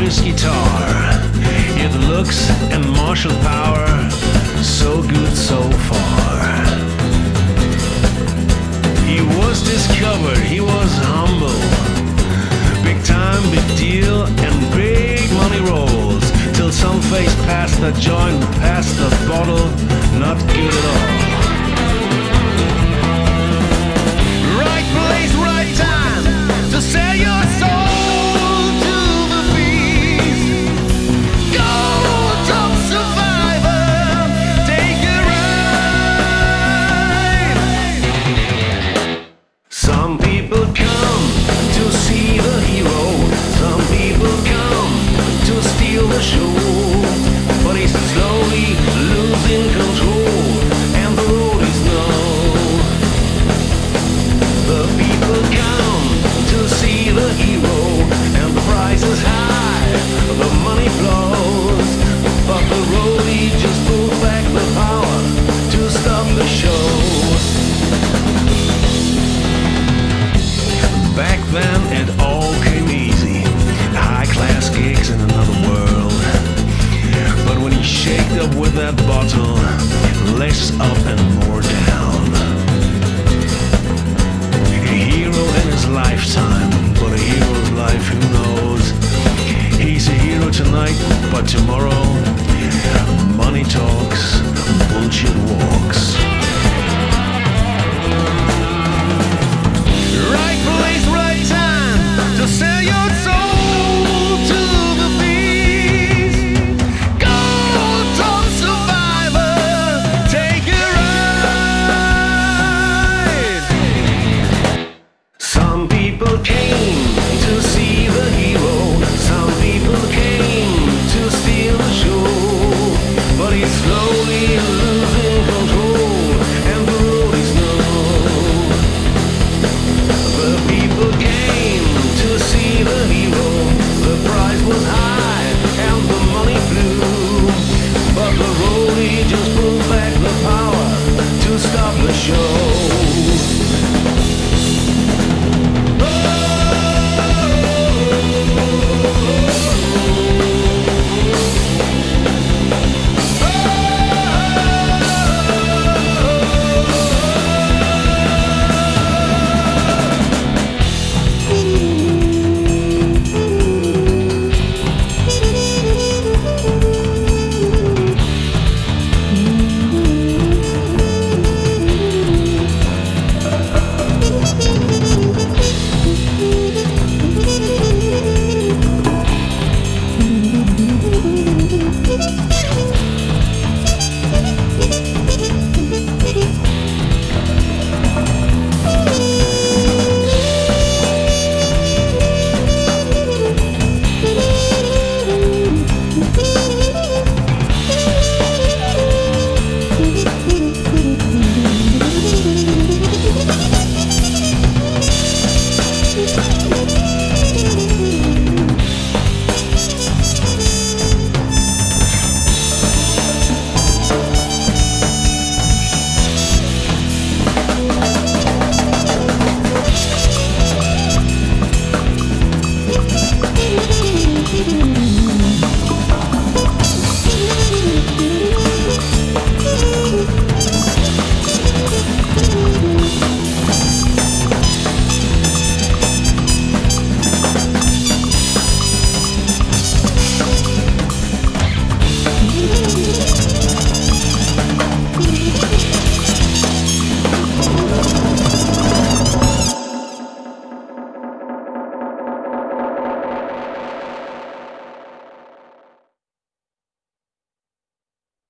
his guitar. He had looks and martial power, so good so far. He was discovered, he was humble. Big time, big deal, and big money rolls. Till some face passed the joint, passed the bottle, not good at all. Right place, right time, to sell your soul to the beast. Go, top survivor, take a ride. Some people come to see the hero, some people come to steal the show, but he's slowly losing control, and the roadies know. The people come to see the hero, and the price is high, the money flows, but the roadie just pulls back the power to stop the show. Back then it all came easy, high-class gigs in another world. But when he shaked up with that bottle, less up and more down. A hero in his lifetime, but a hero's life, who knows? He's a hero tonight, but tomorrow, money talks, bullshit walks.